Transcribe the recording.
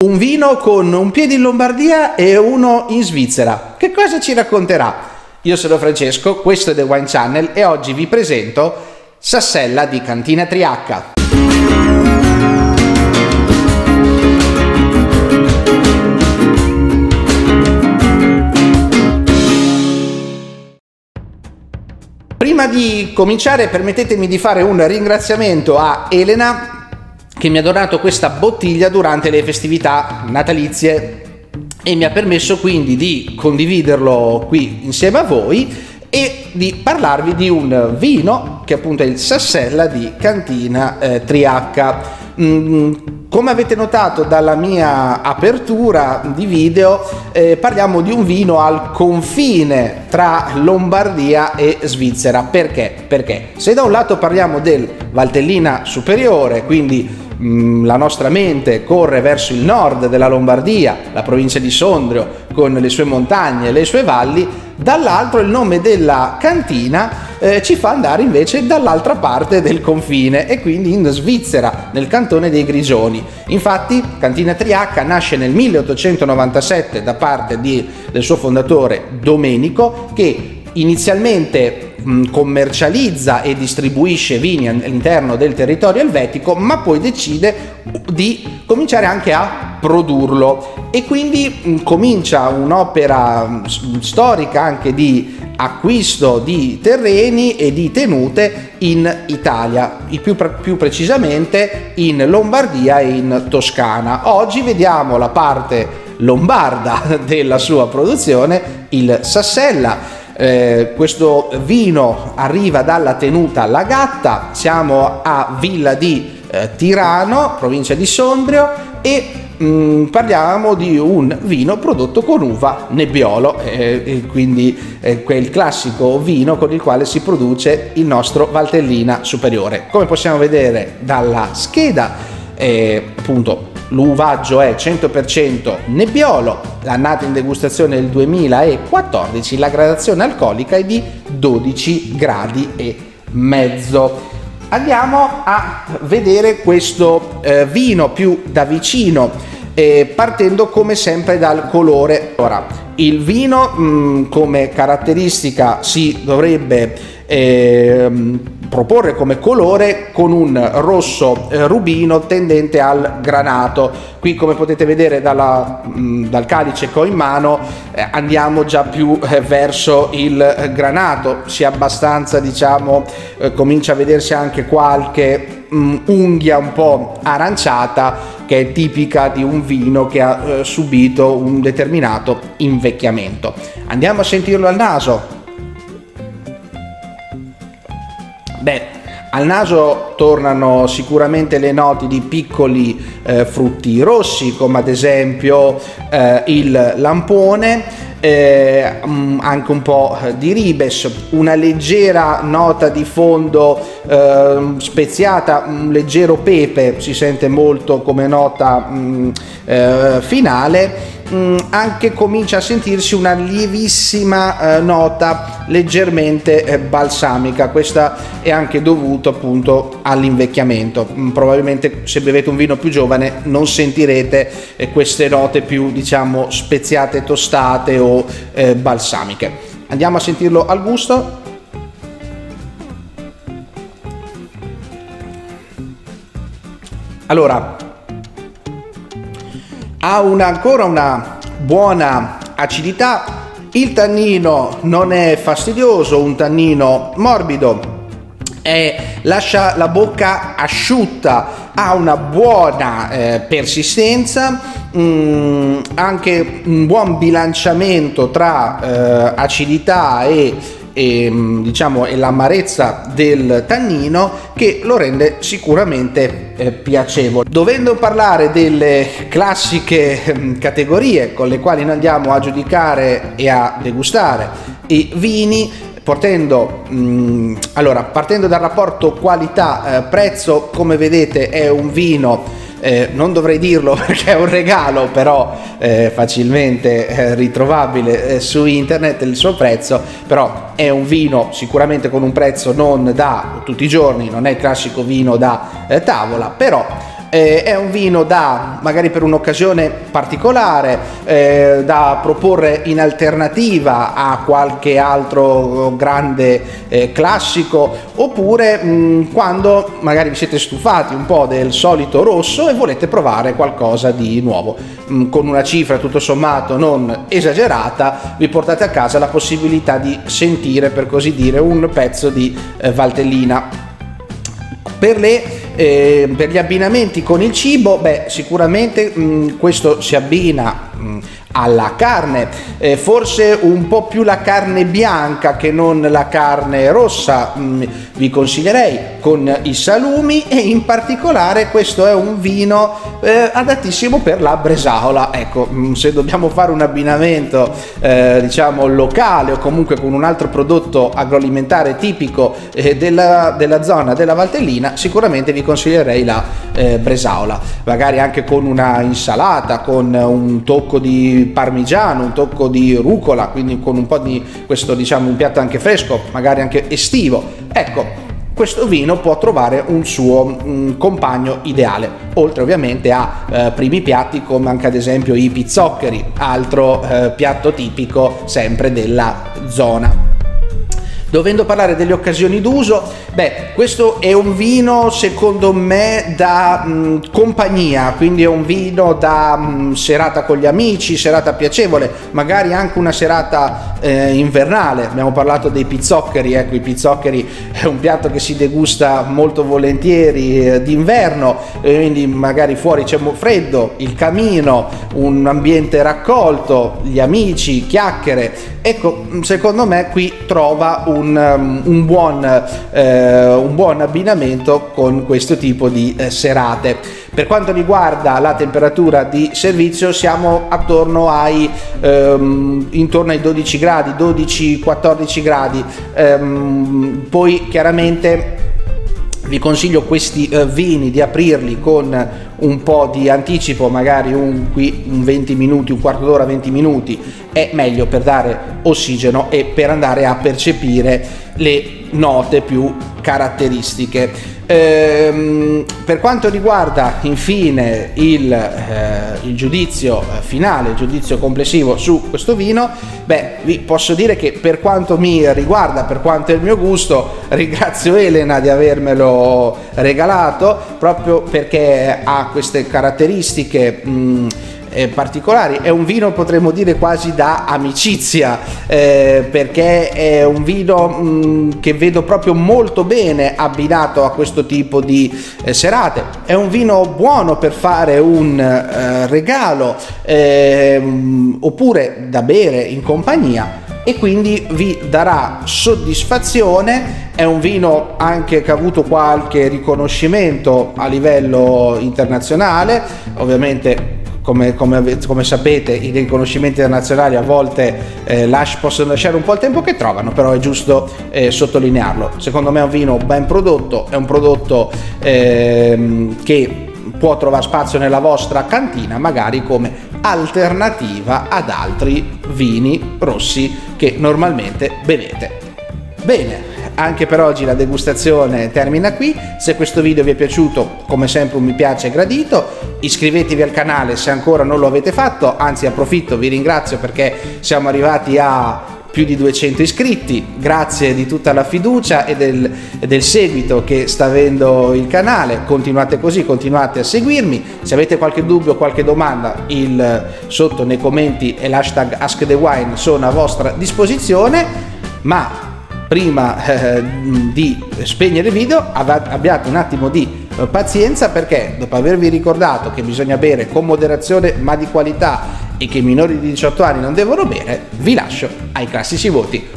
Un vino con un piede in Lombardia e uno in Svizzera. Che cosa ci racconterà? Io sono Francesco, questo è The Wine Channel e oggi vi presento Sassella di Cantina Triacca. Prima di cominciare permettetemi di fare un ringraziamento a Elena che mi ha donato questa bottiglia durante le festività natalizie e mi ha permesso quindi di condividerlo qui insieme a voi e di parlarvi di un vino che appunto è il Sassella di Cantina Triacca. Come avete notato dalla mia apertura di video, parliamo di un vino al confine tra Lombardia e Svizzera. Perché? Perché se da un lato parliamo del Valtellina superiore, quindi la nostra mente corre verso il nord della Lombardia, la provincia di Sondrio con le sue montagne e le sue valli, dall'altro il nome della cantina ci fa andare invece dall'altra parte del confine e quindi in Svizzera, nel cantone dei Grigioni. Infatti Cantina Triacca nasce nel 1897 da parte del suo fondatore Domenico, che inizialmente commercializza e distribuisce vini all'interno del territorio elvetico, ma poi decide di cominciare anche a produrlo e quindi comincia un'opera storica anche di acquisto di terreni e di tenute in Italia, più precisamente in Lombardia e in Toscana. Oggi vediamo la parte lombarda della sua produzione, il Sassella. Questo vino arriva dalla tenuta La Gatta, siamo a Villa di Tirano, provincia di Sondrio, e parliamo di un vino prodotto con uva Nebbiolo, quindi quel classico vino con il quale si produce il nostro Valtellina superiore. Come possiamo vedere dalla scheda, appunto l'uvaggio è 100% Nebbiolo, l'annata in degustazione è il 2014, la gradazione alcolica è di 12 gradi e mezzo. Andiamo a vedere questo vino più da vicino, partendo come sempre dal colore. Ora, il vino come caratteristica si dovrebbe proporre come colore con un rosso rubino tendente al granato. Qui, come potete vedere dal calice che ho in mano, andiamo già più verso il granato, si è abbastanza, diciamo, comincia a vedersi anche qualche unghia un po' aranciata che è tipica di un vino che ha subito un determinato invecchiamento. Andiamo a sentirlo al naso. Beh, al naso tornano sicuramente le note di piccoli frutti rossi, come ad esempio il lampone, anche un po' di ribes, una leggera nota di fondo speziata, un leggero pepe si sente molto come nota finale. Anche comincia a sentirsi una lievissima nota leggermente balsamica. Questa è anche dovuto appunto all'invecchiamento. Probabilmente se bevete un vino più giovane non sentirete queste note più, diciamo, speziate, tostate o balsamiche. Andiamo a sentirlo al gusto. Allora, ha ancora una buona acidità, il tannino non è fastidioso, un tannino morbido, lascia la bocca asciutta, ha una buona persistenza, anche un buon bilanciamento tra acidità diciamo l'amarezza del tannino, che lo rende sicuramente piacevole. Dovendo parlare delle classiche categorie con le quali noi andiamo a giudicare e a degustare i vini, partendo dal rapporto qualità-prezzo, come vedete è un vino, non dovrei dirlo perché è un regalo, però facilmente ritrovabile su internet il suo prezzo, però è un vino sicuramente con un prezzo non da tutti i giorni, non è il classico vino da tavola, però È un vino da, magari per un'occasione particolare, da proporre in alternativa a qualche altro grande classico, oppure quando magari vi siete stufati un po' del solito rosso e volete provare qualcosa di nuovo. Con una cifra tutto sommato non esagerata, vi portate a casa la possibilità di sentire, per così dire, un pezzo di Valtellina. Per gli abbinamenti con il cibo, sicuramente questo si abbina alla carne, forse un po' più la carne bianca che non la carne rossa, vi consiglierei con i salumi, e in particolare questo è un vino adattissimo per la bresaola. Ecco, se dobbiamo fare un abbinamento diciamo locale o comunque con un altro prodotto agroalimentare tipico della zona della Valtellina, sicuramente vi consiglierei la bresaola, magari anche con una insalata, con un tocco di parmigiano, un tocco di rucola, quindi con un po' di questo, diciamo, un piatto anche fresco, magari anche estivo. Ecco, questo vino può trovare un suo compagno ideale, oltre ovviamente a primi piatti come anche ad esempio i pizzoccheri, altro piatto tipico sempre della zona. Dovendo parlare delle occasioni d'uso, questo è un vino secondo me da compagnia, quindi è un vino da serata con gli amici, serata piacevole, magari anche una serata invernale. Abbiamo parlato dei pizzoccheri, ecco, i pizzoccheri è un piatto che si degusta molto volentieri d'inverno, quindi magari fuori c'è freddo, il camino, un ambiente raccolto, gli amici, chiacchiere. Ecco, secondo me qui trova un buon abbinamento con questo tipo di serate. Per quanto riguarda la temperatura di servizio, siamo attorno intorno ai 12 gradi, 12-14 gradi. Poi chiaramente vi consiglio questi vini di aprirli con un po' di anticipo, magari un 20 minuti, un quarto d'ora, 20 minuti, è meglio per dare ossigeno e per andare a percepire le note più caratteristiche. Per quanto riguarda infine il giudizio finale, il giudizio complessivo su questo vino, vi posso dire che per quanto mi riguarda, per quanto è il mio gusto, ringrazio Elena di avermelo regalato, proprio perché ha queste caratteristiche particolari. È un vino, potremmo dire, quasi da amicizia, perché è un vino che vedo proprio molto bene abbinato a questo tipo di serate. È un vino buono per fare un regalo, oppure da bere in compagnia, e quindi vi darà soddisfazione. È un vino anche che ha avuto qualche riconoscimento a livello internazionale, ovviamente. Come sapete, i riconoscimenti internazionali a volte possono lasciare un po' il tempo che trovano, però è giusto sottolinearlo. Secondo me è un vino ben prodotto, è un prodotto che può trovare spazio nella vostra cantina, magari come alternativa ad altri vini rossi che normalmente bevete. Bene, anche per oggi la degustazione termina qui. Se questo video vi è piaciuto, come sempre un mi piace è gradito. Iscrivetevi al canale se ancora non lo avete fatto, anzi approfitto, vi ringrazio perché siamo arrivati a più di 200 iscritti. Grazie di tutta la fiducia e del seguito che sta avendo il canale. Continuate così, continuate a seguirmi. Se avete qualche dubbio o qualche domanda, sotto nei commenti e l'hashtag AskTheWine sono a vostra disposizione. Ma prima di spegnere il video abbiate un attimo di pazienza, perché dopo avervi ricordato che bisogna bere con moderazione ma di qualità e che i minori di 18 anni non devono bere, vi lascio ai classici voti.